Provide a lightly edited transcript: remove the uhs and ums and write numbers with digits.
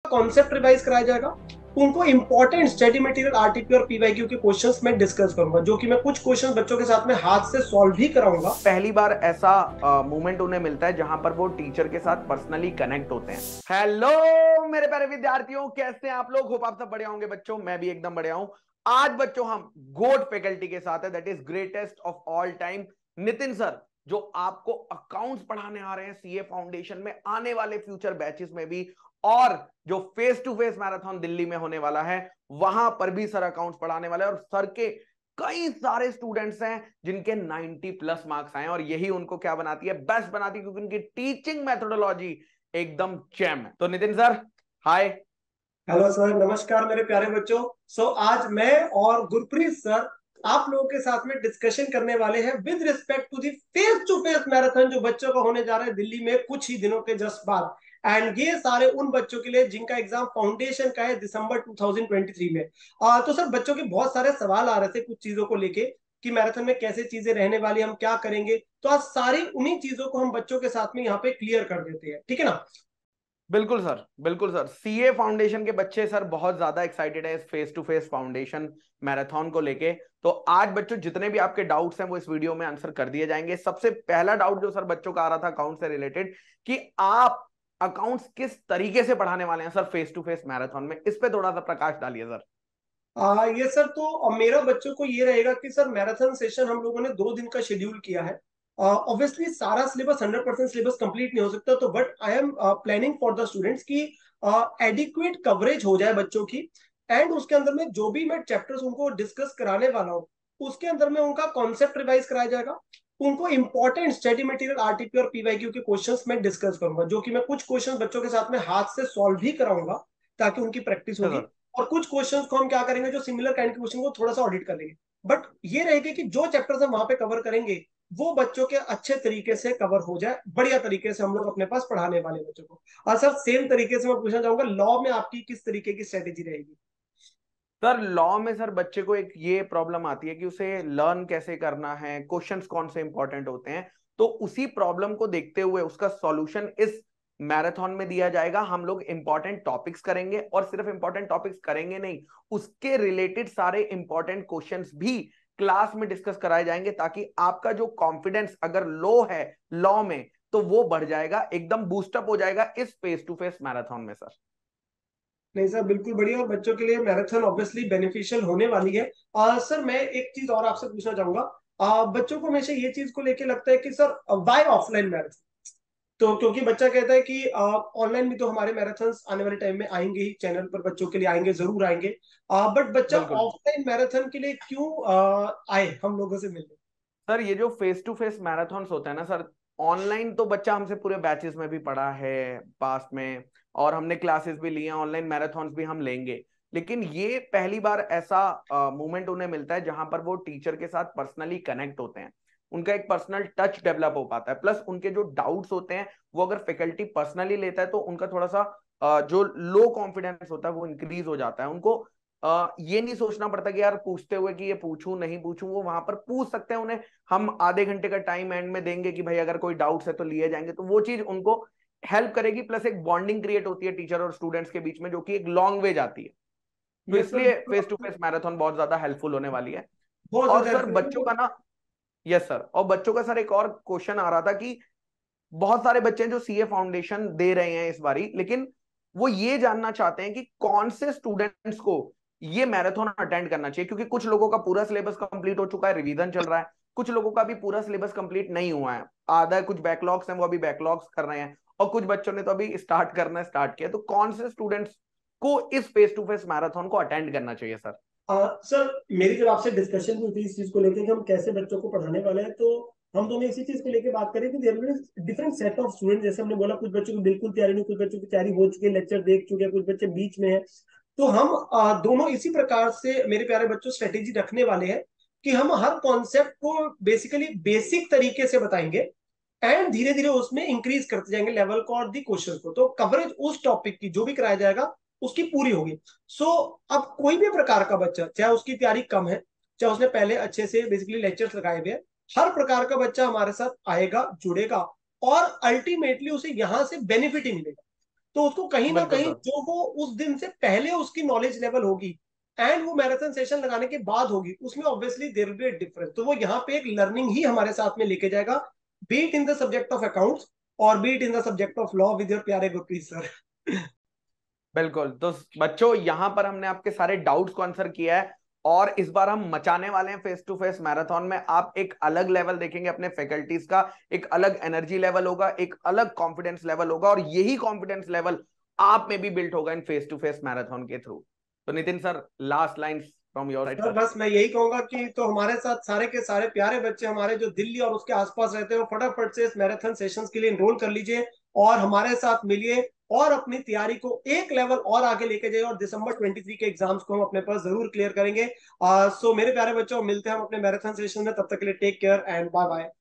Concept revise कराया जाएगा। उनको इंपॉर्टेंट स्टडी मटेरियल आरटीपी और पीवाईक्यू के क्वेश्चंस मैं डिस्कस करूंगा, जो कि मैं कुछ क्वेश्चंस बच्चों के साथ में हाथ से सॉल्व भी कराऊंगा। पहली बार ऐसा मोमेंट उन्हें मिलता है जहां पर वो टीचर के साथ पर्सनली कनेक्ट होते हैं। हेलो मेरे प्यारे विद्यार्थियों, कैसे हैं आप लोग? होप आप सब बढ़िया होंगे बच्चों। मैं भी एकदम बढ़िया हूं। आज बच्चों हम गोट फैकल्टी के साथ है, that is greatest of all time, Nitin sir, जो आपको अकाउंट्स पढ़ाने आ रहे हैं सीए फाउंडेशन में, आने वाले फ्यूचर बैचेस में भी, और जो face to face marathon Delhi में होने वाला है वहां पर भी सर अकाउंट्स पढ़ाने वाले हैं। और सर के कई सारे स्टूडेंट्स हैं जिनके 90 प्लस मार्क्स आए, और यही उनको क्या बनाती है? बेस्ट बनाती है, क्योंकि उनकी टीचिंग मेथोडोलॉजी एकदम चैम है। तो Nitin sir, hi. Hello sir, नमस्कार मेरे प्यारे बच्चों। आज मैं और गुरप्रीत सर आप लोगों के साथ में डिस्कशन करने वाले हैं with respect to face marathon जो बच्चों का होने जा रहा है दिल्ली में कुछ ही दिनों के जस्ट बाद। एंड ये सारे उन बच्चों के लिए जिनका एग्जाम फाउंडेशन का है दिसंबर 2023 में। तो सर बच्चों के बहुत सारे सवाल आ रहे थे कुछ चीजों को लेके कि मैराथन में कैसे चीजें रहने वाली, हम क्या करेंगे। तो आज सारी उन्हीं चीजों को हम बच्चों के साथ में यहाँ पे क्लियर कर देते हैं, ठीक है ना। बिल्कुल सर, बिल्कुल सर। सीए फाउंडेशन के बच्चे सर बहुत ज्यादा एक्साइटेड है इस face to face foundation marathon को लेके। तो आज बच्चों जितने भी आपके डाउट्स हैं वो इस वीडियो में आंसर कर दिए जाएंगे। सबसे पहला डाउट जो सर बच्चों का आ रहा था अकाउंट से रिलेटेड, कि आप अकाउंट्स किस तरीके से पढ़ाने वाले हैं sir face to face marathon में, इस पे थोड़ा सा प्रकाश डालिए सर। ये सर तो मेरा बच्चों को ये रहेगा कि सर मैराथन सेशन हम लोगों ने 2 दिन का शेड्यूल किया है। ऑब्वियसली सारा सिलेबस 100% सिलेबस कंप्लीट नहीं हो सकता, तो but I am planning for the students की एडिक्वेट कवरेज हो जाए बच्चों की। एंड उसके अंदर में जो भी मैं चैप्टर्स उनको डिस्कस कराने वाला हूँ उसके अंदर में उनका कॉन्सेप्ट रिवाइज कराया जाएगा। उनको इंपॉर्टेंट स्टडी मटेरियल आरटीपी और पीवाईक्यू के क्वेश्चंस मैं डिस्कस करूंगा, जो कि मैं कुछ क्वेश्चंस बच्चों के साथ में हाथ से सॉल्व भी कराऊंगा ताकि उनकी प्रैक्टिस अच्छा होगी। सर। और कुछ क्वेश्चंस को हम क्या करेंगे, जो सिमिलर काइंड के क्वेश्चन को थोड़ा सा ऑडिट कर लेंगे। बट ये रहेगा कि जो चैप्टर्स हम वहां पे कवर करेंगे वो बच्चों के अच्छे तरीके से कवर हो जाए, बढ़िया तरीके से हम लोग अपने पास पढ़ाने वाले बच्चों को। और सर सेम तरीके से मैं पूछना चाहूंगा, लॉ में आपकी किस तरीके की स्ट्रेटेजी रहेगी। सर लॉ में सर बच्चे को एक ये प्रॉब्लम आती है कि उसे लर्न कैसे करना है, क्वेश्चंस कौन से इंपॉर्टेंट होते हैं। तो उसी प्रॉब्लम को देखते हुए उसका सॉल्यूशन इस मैराथन में दिया जाएगा। हम लोग इंपॉर्टेंट टॉपिक्स करेंगे, और सिर्फ इंपॉर्टेंट टॉपिक्स करेंगे नहीं, उसके रिलेटेड सारे इंपॉर्टेंट क्वेश्चंस भी क्लास में डिस्कस कराए जाएंगे, ताकि आपका जो कॉन्फिडेंस अगर लो है लॉ में तो वो बढ़ जाएगा, एकदम बूस्टअप हो जाएगा इस फेस टू फेस मैराथन में सर। नहीं सर, बिल्कुल बढ़िया। और बच्चों के लिए मैराथन ऑब्वियसली बेनिफिशियल होने वाली है। सर मैं एक चीज और आपसे पूछना चाहूंगा। बच्चों को हमेशा ये चीज को लेके लगता है कि सर वाई ऑफलाइन मैराथन। तो क्योंकि बच्चा कहता है कि ऑनलाइन भी तो हमारे मैराथन्स आने वाले टाइम में आएंगे ही, चैनल पर बच्चों के लिए आएंगे, जरूर आएंगे। बट बच्चा बिल्कुल ऑफलाइन मैराथन के लिए क्यों आए हम लोगों से मिलने। सर, ये जो फेस टू फेस मैराथन्स होता है ना सर, ऑनलाइन तो बच्चा हमसे पूरे बैचेस में भी पढ़ा है पास्ट में, और हमने क्लासेस भी लिए हैं, ऑनलाइन मैराथन्स भी हम लेंगे। लेकिन ये पहली बार ऐसा मोमेंट उन्हें मिलता है जहां पर वो टीचर के साथ पर्सनली कनेक्ट होते हैं, उनका एक पर्सनल टच डेवलप हो पाता है, प्लस उनके जो डाउट्स होते हैं वो अगर फैकल्टी पर्सनली लेता है तो उनका थोड़ा सा जो लो कॉन्फिडेंस होता है वो इंक्रीज हो जाता है। उनको ये नहीं सोचना पड़ता कि यार पूछते हुए कि ये पूछूं नहीं पूछूं, वो वहां पर पूछ सकते हैं। उन्हें हम आधे घंटे का टाइम एंड में देंगे कि भाई अगर कोई डाउट्स है तो लिए जाएंगे, तो वो चीज उनको हेल्प करेगी। प्लस एक बॉन्डिंग क्रिएट होती है टीचर और स्टूडेंट्स के बीच में, जो कि एक लॉन्ग वे जाती है। तो ये सर इसलिए फेस टू फेस मैराथन बहुत ज्यादा हेल्पफुल होने वाली है। बहुत और ज्यादा सर हेल्पफुल बच्चों है। का ना, यस सर, और बच्चों का सर एक और क्वेश्चन आ रहा था कि बहुत सारे बच्चे हैं जो सीए फाउंडेशन दे रहे हैं इस बारी, लेकिन वो ये जानना चाहते हैं कि कौन से स्टूडेंट्स को ये मैराथन अटेंड करना चाहिए, क्योंकि कुछ लोगों का पूरा सिलेबस कंप्लीट हो चुका है, रिवीजन चल रहा है, कुछ लोगों का भी पूरा सिलेबस कंप्लीट नहीं हुआ है, आधा कुछ बैकलॉग्स हैं वो अभी बैकलॉग्स कर रहे हैं, और कुछ बच्चों ने तो अभी स्टार्ट करना स्टार्ट किया। तो कौन से स्टूडेंट्स को इस फेस टू फेस मैराथन को अटेंड करना चाहिए सर? सर मेरी जब आपसे डिस्कशन हुई थी इस चीज को लेकर कि हम कैसे बच्चों को पढ़ाने वाले हैं, तो हम दोनों इसी चीज को लेकर बात करें कि there will different set of student. जैसे हमने बोला कुछ बच्चों की बिल्कुल तैयारी नहीं, कुछ बच्चों की तैयारी हो चुकी है, लेक्चर देख चुके हैं, कुछ बच्चे बीच में हैं। तो हम दोनों इसी प्रकार से मेरे प्यारे बच्चों स्ट्रेटेजी रखने वाले हैं कि हम हर कॉन्सेप्ट को बेसिकली बेसिक तरीके से बताएंगे एंड धीरे धीरे उसमें इंक्रीज करते जाएंगे लेवल को और दी क्वेश्चन को। तो कवरेज उस टॉपिक की जो भी कराया जाएगा उसकी पूरी होगी। अब कोई भी प्रकार का बच्चा, चाहे उसकी तैयारी कम है, चाहे उसने पहले अच्छे से बेसिकली लेक्चर्स लगाए हुए हैं, हर प्रकार का बच्चा हमारे साथ आएगा, जुड़ेगा, और अल्टीमेटली उसे यहां से बेनिफिट ही मिलेगा। तो उसको कहीं ना बिल्कुल कहीं सर। जो वो उस दिन से पहले उसकी नॉलेज लेवल होगी एंड वो मैराथन सेशन लगाने के बाद होगी, उसमें obviously there will be a difference. तो वो यहाँ पे एक लर्निंग ही हमारे साथ में लेके जाएगा, beat in the subject of accounts और beat in the subject of law with your प्यारे गुरप्रीत सर। बिल्कुल। तो बच्चों यहां पर हमने आपके सारे डाउट्स को आंसर किया है, और इस बार हम मचाने वाले हैं फेस टू फेस मैराथन में। आप एक अलग लेवल देखेंगे अपने फैकल्टीज का, एक अलग एनर्जी लेवल होगा, एक अलग कॉन्फिडेंस लेवल होगा, और यही कॉन्फिडेंस लेवल आप में भी बिल्ट होगा in face to face marathon के थ्रू। तो Nitin sir, last line from your side sir sir. बस मैं यही कहूंगा कि तो हमारे साथ सारे के सारे प्यारे बच्चे हमारे जो दिल्ली और उसके आसपास रहते हैं, वो फटाफट से इस मैराथन सेशंस के लिए एनरोल कर लीजिए और हमारे साथ मिलिए और अपनी तैयारी को एक लेवल और आगे लेके जाइए, और दिसंबर 23 के एग्जाम्स को हम अपने पास जरूर क्लियर करेंगे। सो मेरे प्यारे बच्चों, मिलते हैं हम अपने मैराथन सेशन में, तब तक के लिए take care and bye bye.